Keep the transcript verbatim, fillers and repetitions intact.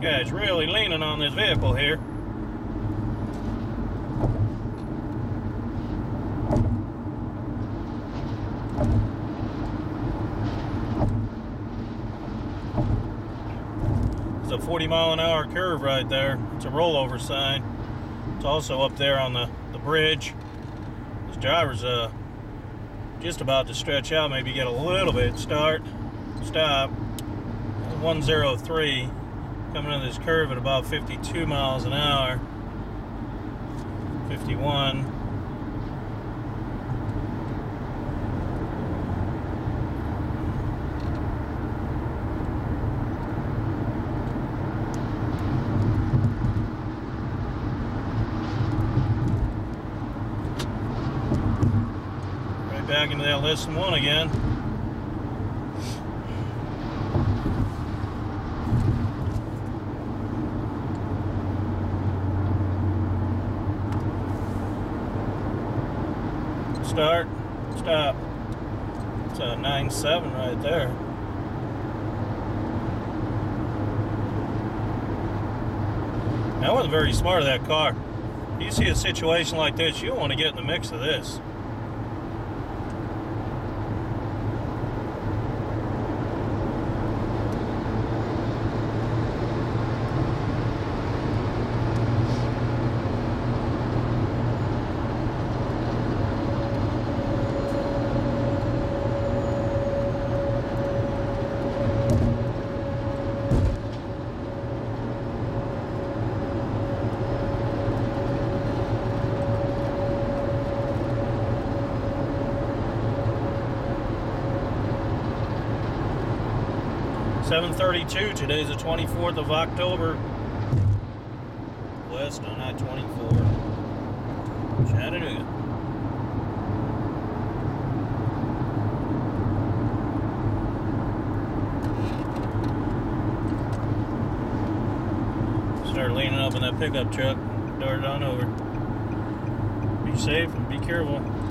guy's really leaning on this vehicle here. It's a forty mile an hour curve right there. It's a rollover sign. It's also up there on the, the bridge. This driver's uh, just about to stretch out, maybe get a little bit. Start, stop. one oh three coming into this curve at about fifty-two miles an hour. fifty-one. Right back into that listen one again. Start, stop. It's a nine seven right there. That wasn't very smart of that car. You see a situation like this, you don't want to get in the mix of this. seven thirty-two, today's the twenty-fourth of October. West on I twenty-four. Chattanooga. Start leaning up in that pickup truck. Dart on over. Be safe and be careful.